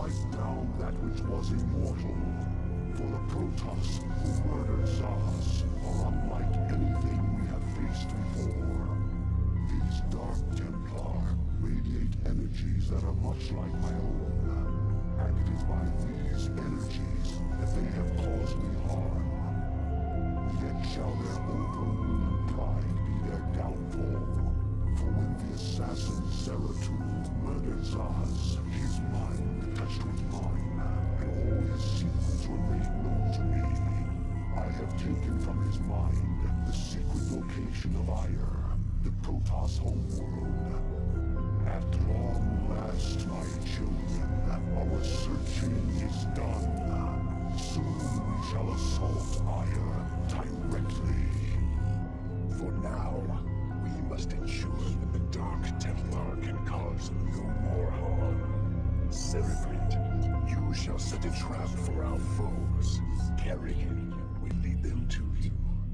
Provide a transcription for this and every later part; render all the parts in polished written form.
strike down that which was immortal. For the Protoss who murdered Zahas are unlike anything we have faced before. These Dark Templar radiate energies that are much like my own. And it is by these energies that they have caused me harm. Yet shall their overweening pride be their downfall. For when the assassin SC2 murdered Zahas, his mind touched with mine, and all his secrets were made known to me. I have taken from his mind the secret location of Ire, the Protoss homeworld. At long last, my children, our searching is done. Soon we shall assault Ire directly. For now, we must ensure that the Dark Templar can cause no more harm. Celebrate, you shall set a trap for our foes. Carry him, we lead them to you.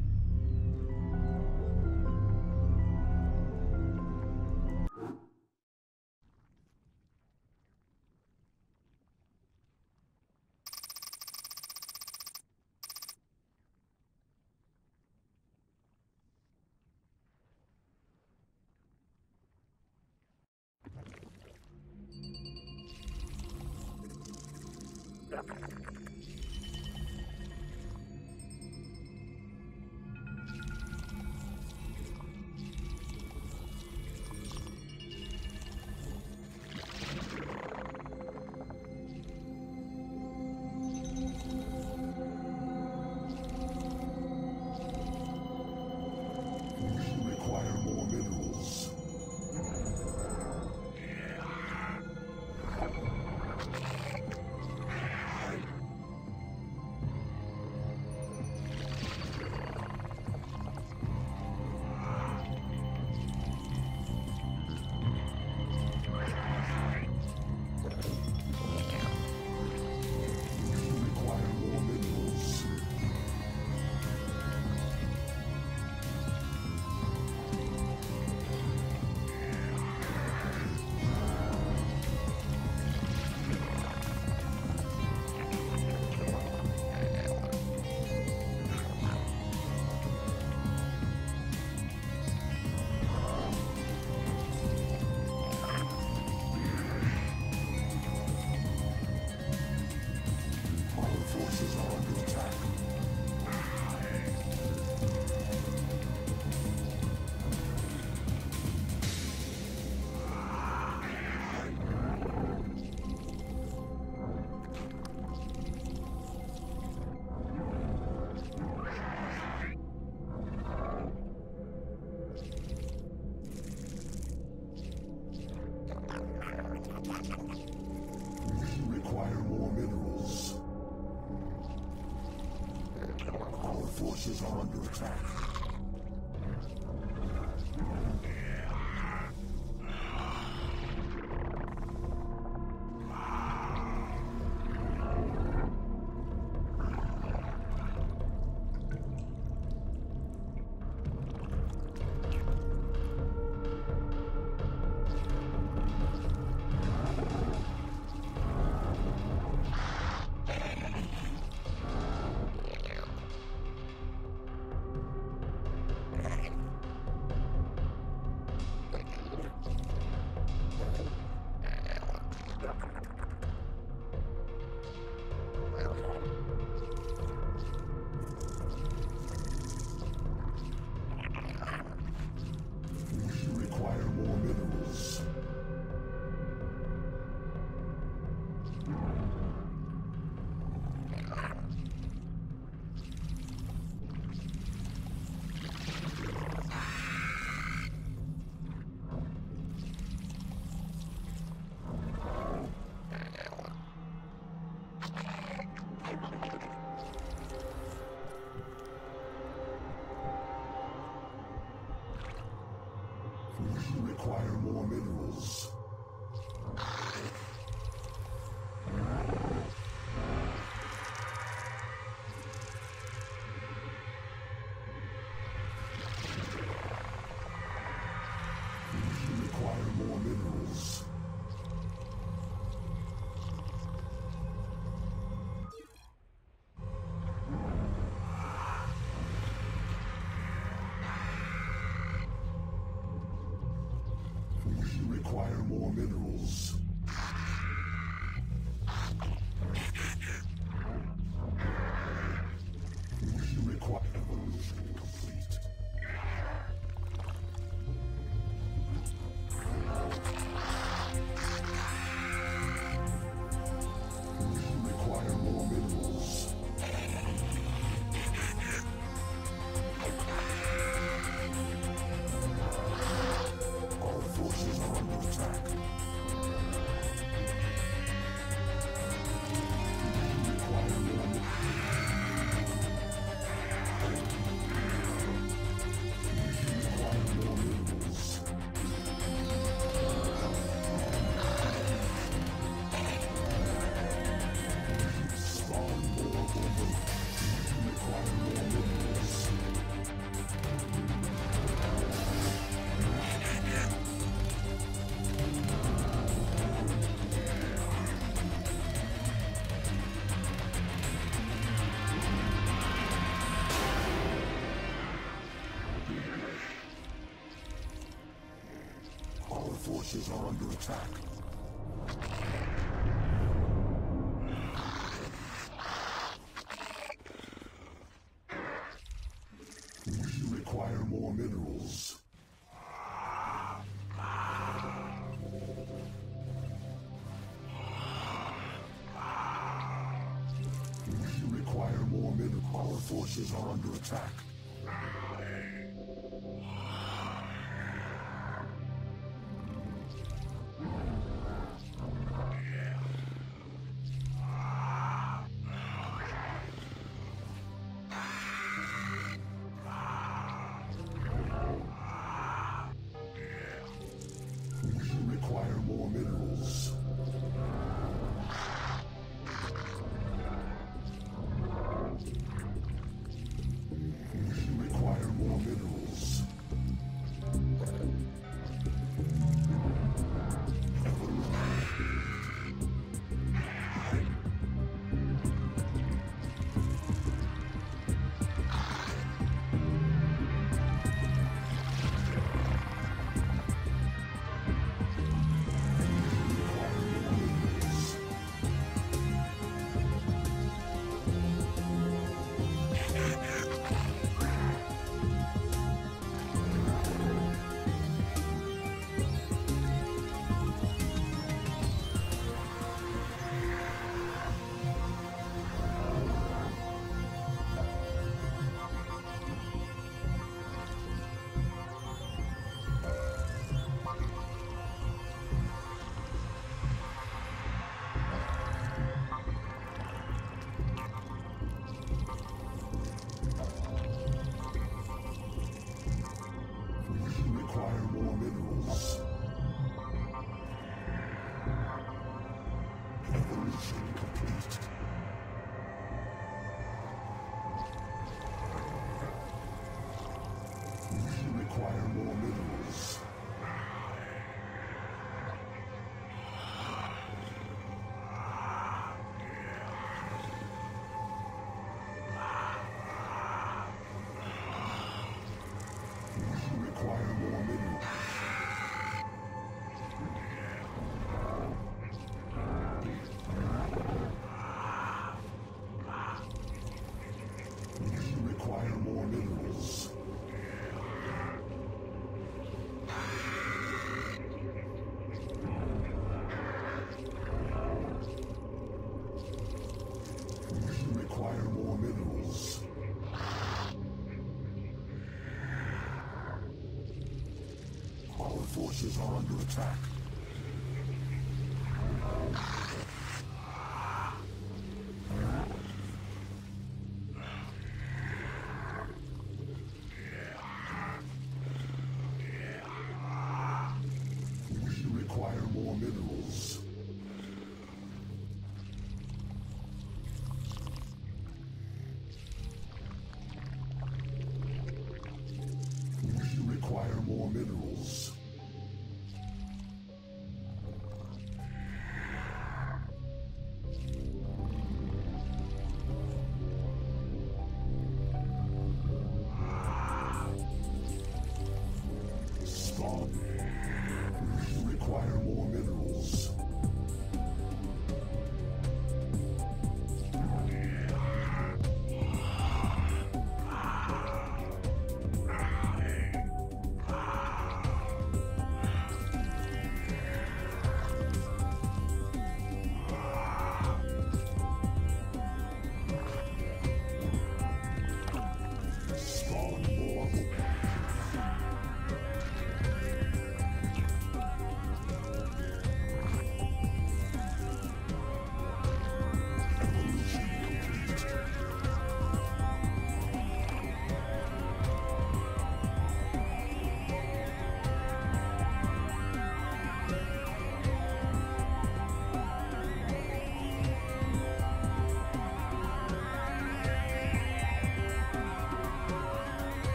Forces are under attack. Require more minerals. Require more minerals. require more minerals. We require evolution complete. We require more minerals. Our forces are under attack. We require more minerals. Our forces are under attack. We require more minerals. We require more minerals. Our forces are under attack. We require more minerals. We require more minerals. We require more minerals. Evolution complete. We require more minerals. We require more minerals. We require more minerals. We require more minerals. Our forces are under attack. We require more minerals. We require more minerals. Spawn. We require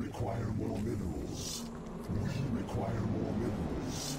require more minerals. We require more minerals.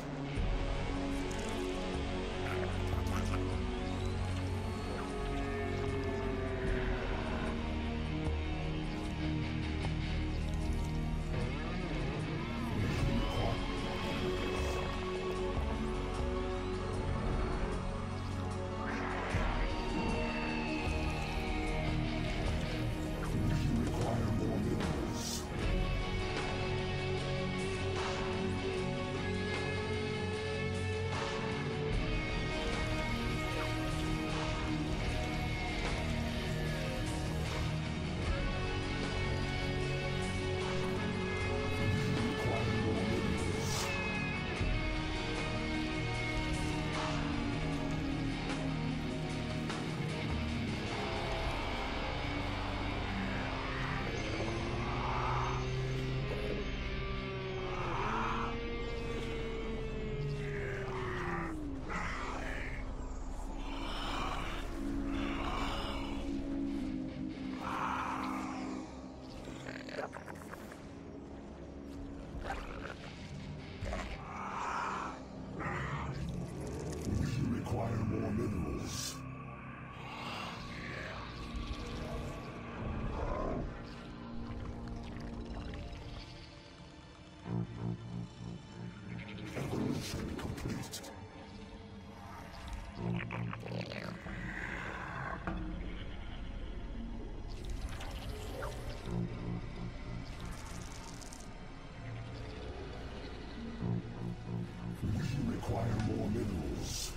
Require more minerals.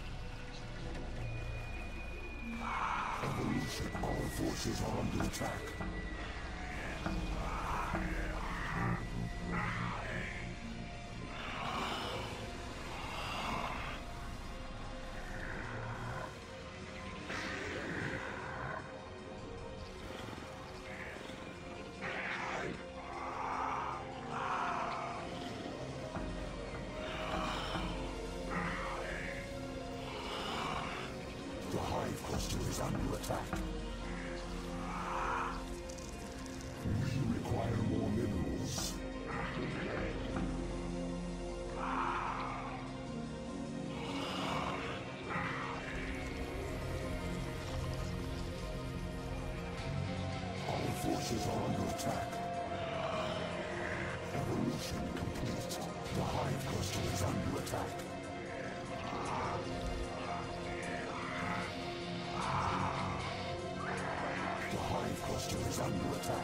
Evolution. Our forces are under attack. The hive cluster is under attack. We require more minerals. Our forces are under attack. Evolution complete. The hive cluster is under attack. The hive cluster is under attack.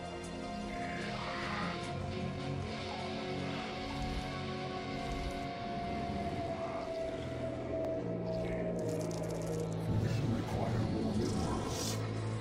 We require more minerals.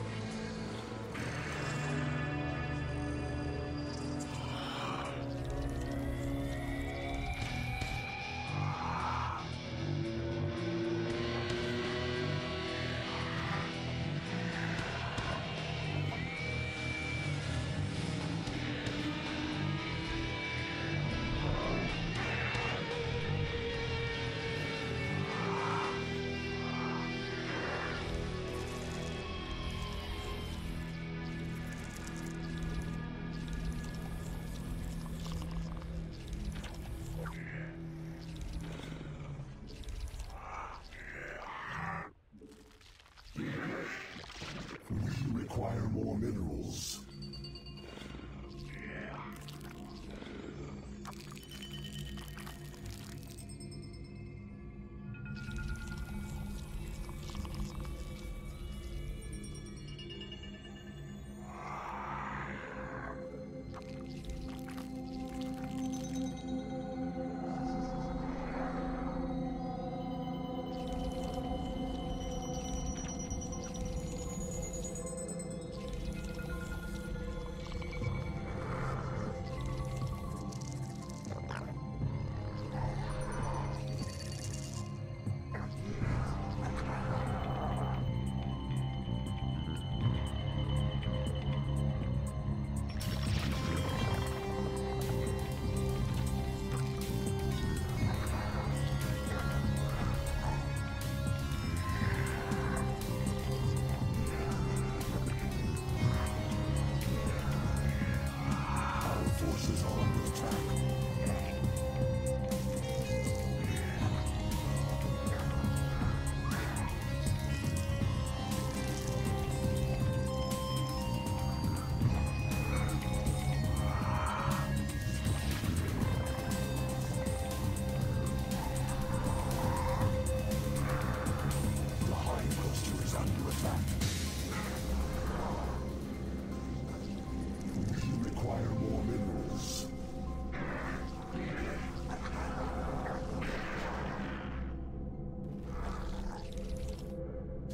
We require more minerals.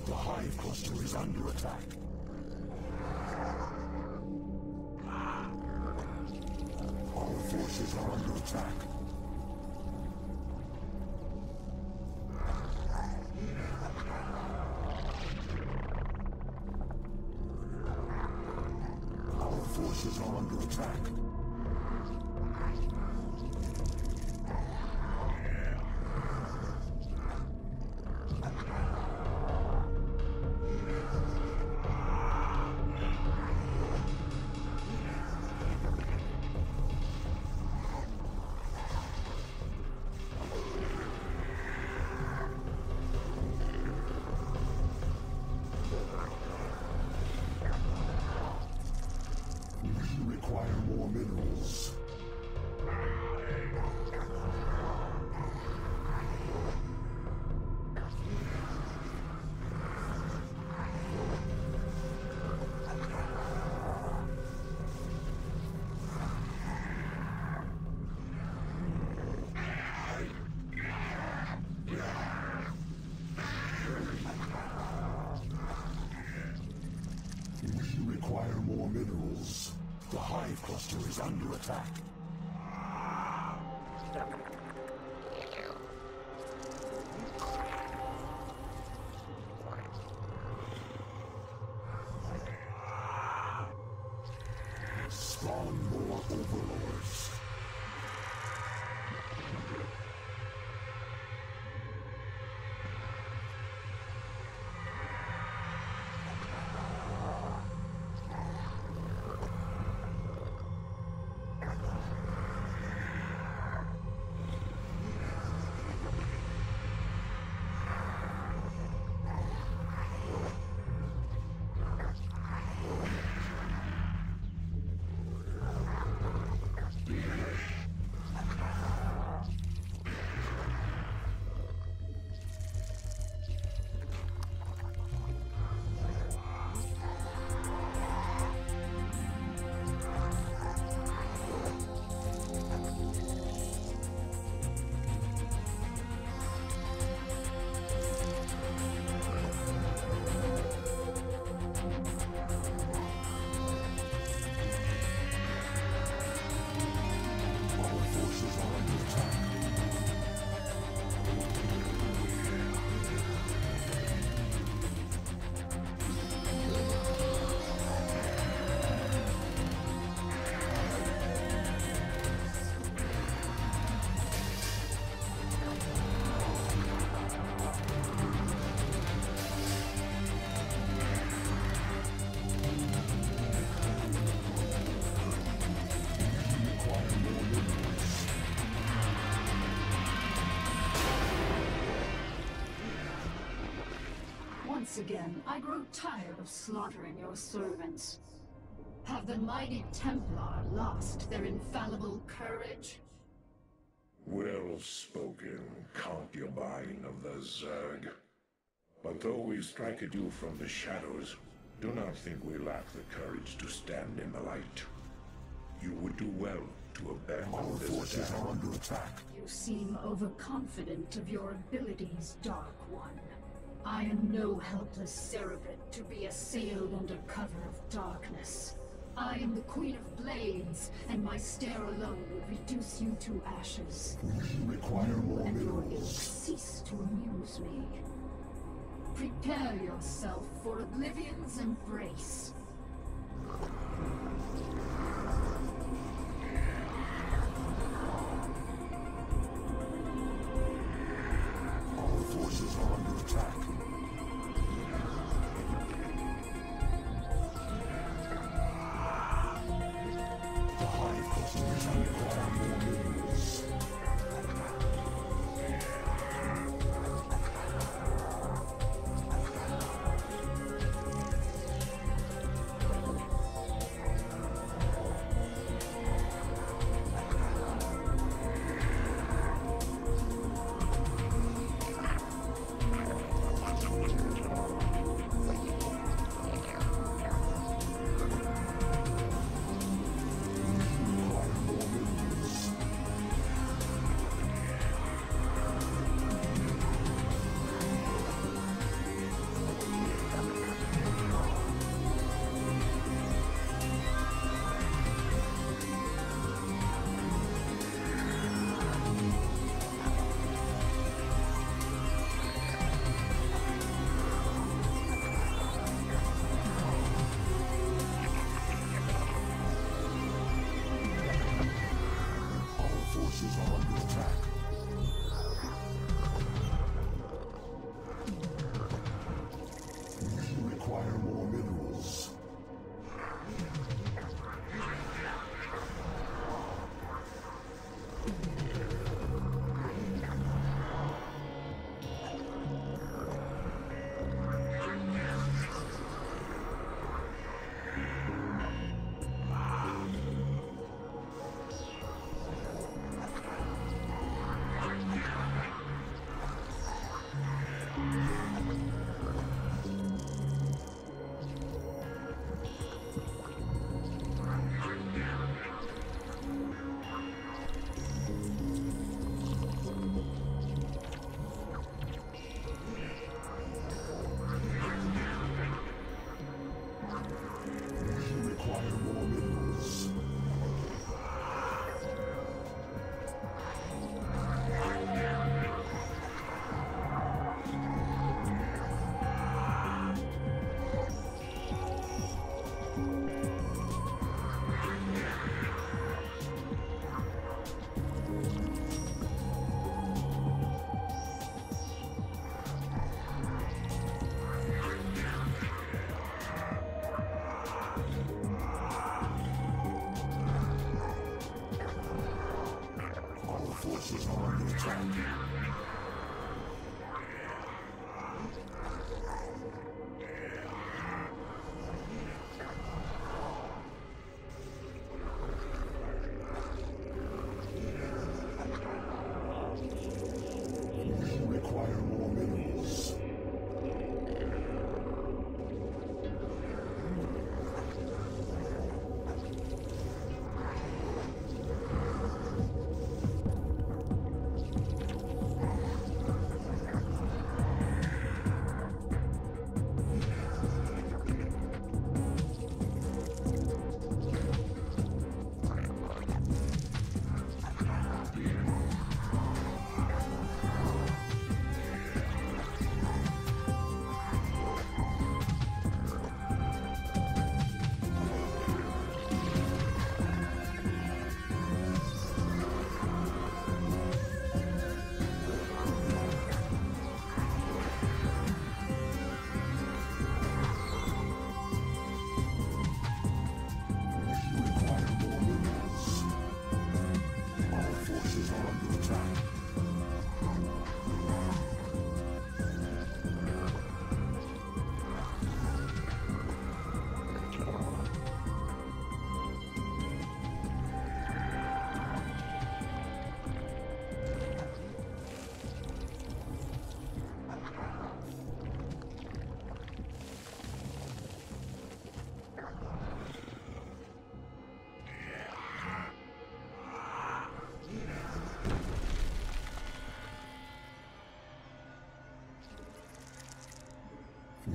The Hive Cluster is under attack. Our forces are under attack. Our forces are under attack. Require more minerals. We require more minerals. The Hive Cluster is under attack. Spawn more overlords. Once again, I grow tired of slaughtering your servants. Have the mighty Templar lost their infallible courage? Well spoken, concubine of the Zerg. But though we strike at you from the shadows, do not think we lack the courage to stand in the light. You would do well to abandon Our this forces attack. are under attack. You seem overconfident of your abilities, Dark One. I am no helpless cerebrate to be assailed under cover of darkness. I am the Queen of Blades, and my stare alone will reduce you to ashes. We require more And your ilk minerals. cease to amuse me. Prepare yourself for Oblivion's embrace. Our forces are under attack. The Hive Cluster is require more minerals.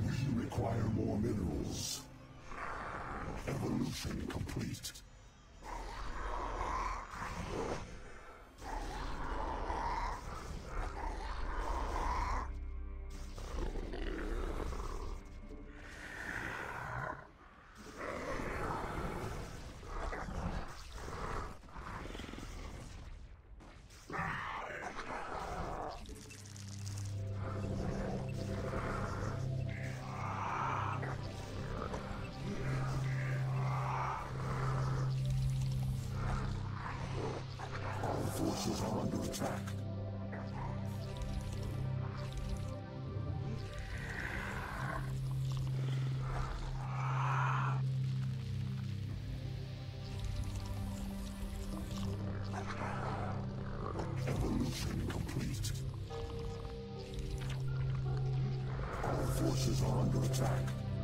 We require more minerals. Evolution complete. Forces are under attack. Evolution complete. Our forces are under attack.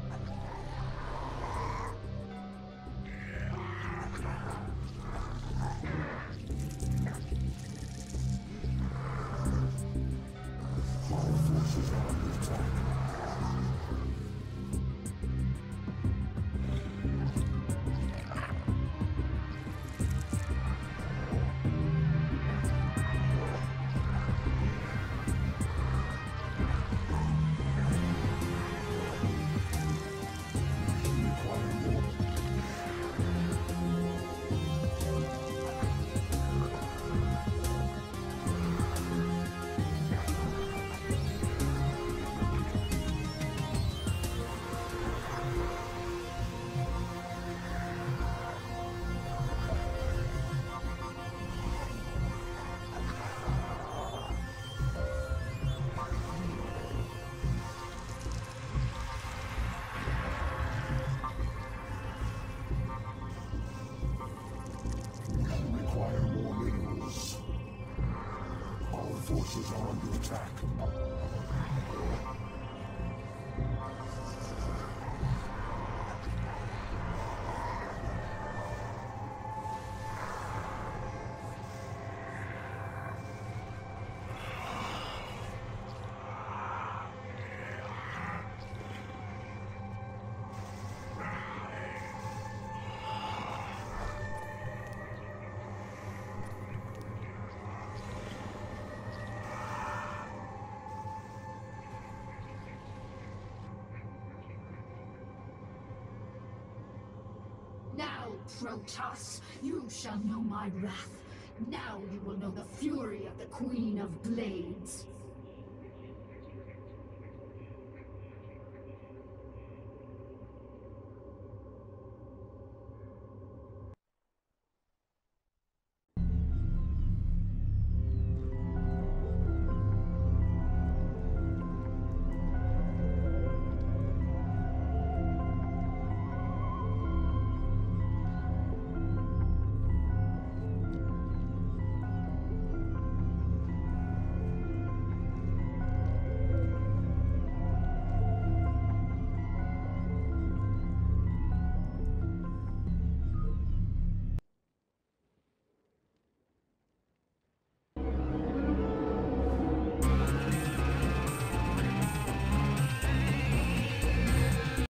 Forces are under attack. Now, Protoss, you shall know my wrath. Now you will know the fury of the Queen of Blades.